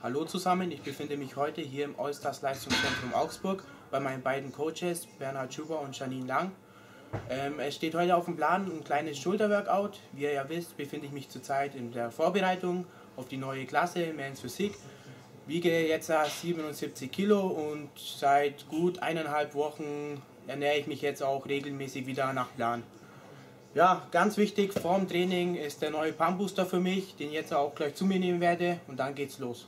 Hallo zusammen, ich befinde mich heute hier im Allstars Leistungszentrum Augsburg bei meinen beiden Coaches Bernhard Schuber und Janine Lang. Es steht heute auf dem Plan ein kleines Schulterworkout. Wie ihr ja wisst, befinde ich mich zurzeit in der Vorbereitung auf die neue Klasse Men's Physik. Wiege jetzt 77 Kilo und seit gut 1,5 Wochen ernähre ich mich jetzt auch regelmäßig wieder nach Plan. Ja, ganz wichtig vorm Training ist der neue Pump Booster für mich, den ich jetzt auch gleich zu mir nehmen werde und dann geht's los.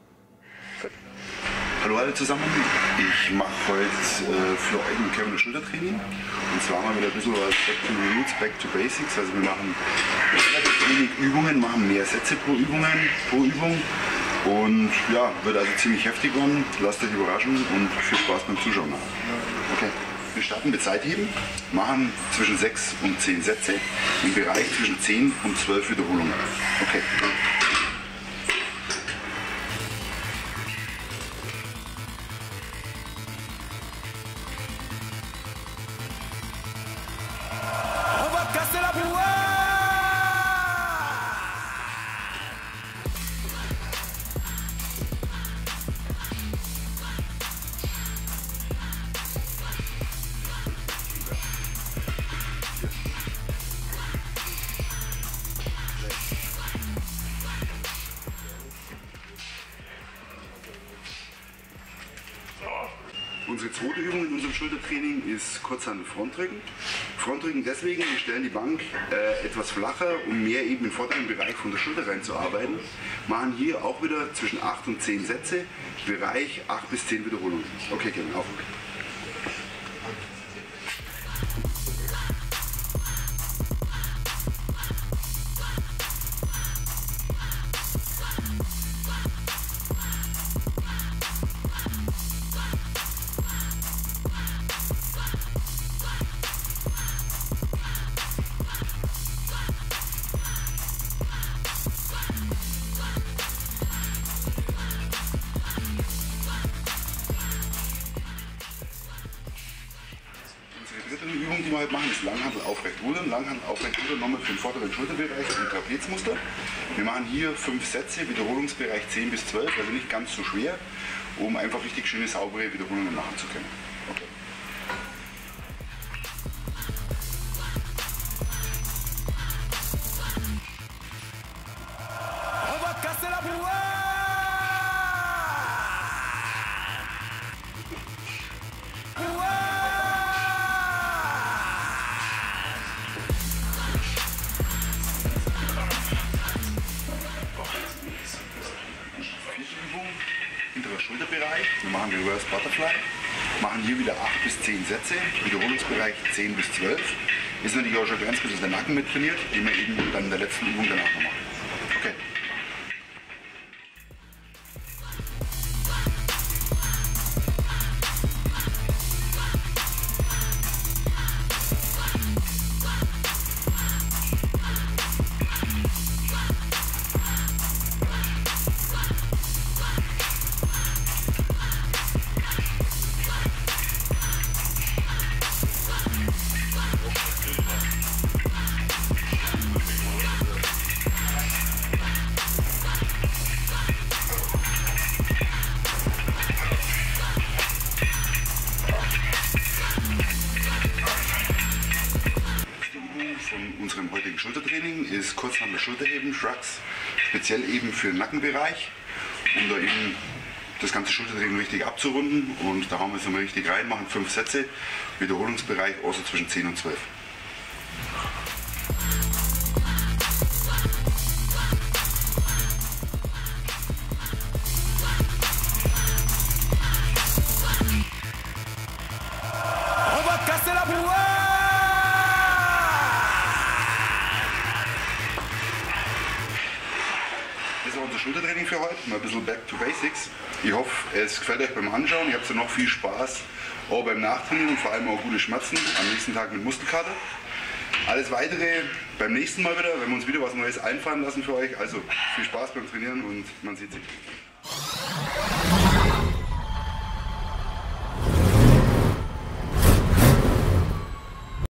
Hallo alle zusammen, ich mache heute für euch ein Körper- und Schultertraining. Und zwar mal wieder ein bisschen was Back to the Roots, Back to Basics. Also wir machen relativ wenig Übungen, machen mehr Sätze pro Übung. Und ja, wird also ziemlich heftig werden. Lasst euch überraschen und viel Spaß beim Zuschauen. Okay, wir starten mit Seitheben, machen zwischen 6 und 10 Sätze im Bereich zwischen 10 und 12 Wiederholungen. Okay. Unsere zweite Übung in unserem Schultertraining ist Kurzhandel Frontdrücken. Frontdrücken deswegen, wir stellen die Bank etwas flacher, um mehr eben im vorderen Bereich von der Schulter reinzuarbeiten. Machen hier auch wieder zwischen 8 und 10 Sätze, Bereich 8 bis 10 Wiederholungen. Okay, gehen auf. Die Übung, die wir heute machen, ist Langhantel aufrecht rudern. Langhantel aufrecht rudern nochmal für den vorderen Schulterbereich im Trapezmuster. Wir machen hier 5 Sätze, Wiederholungsbereich 10 bis 12, also nicht ganz so schwer, um einfach richtig schöne, saubere Wiederholungen machen zu können. Okay. Hinterer Schulterbereich, wir machen Reverse Butterfly, machen hier wieder 8 bis 10 Sätze, Wiederholungsbereich 10 bis 12. Ist natürlich auch schon ganz bisschen der Nacken mit trainiert, den wir eben dann in der letzten Übung danach noch machen. Okay. Von unserem heutigen Schultertraining ist Kurzhandel Schulterheben, Shrugs, speziell eben für den Nackenbereich, um da eben das ganze Schultertraining richtig abzurunden, und da haben wir es nochmal richtig rein, machen 5 Sätze, Wiederholungsbereich also zwischen 10 und 12. Das ist unser Schultertraining für heute, mal ein bisschen Back to Basics. Ich hoffe, es gefällt euch beim Anschauen, ihr habt noch viel Spaß, auch beim Nachtrainieren und vor allem auch gute Schmerzen am nächsten Tag mit Muskelkater. Alles Weitere beim nächsten Mal wieder, wenn wir uns wieder was Neues einfallen lassen für euch. Also viel Spaß beim Trainieren und man sieht sich.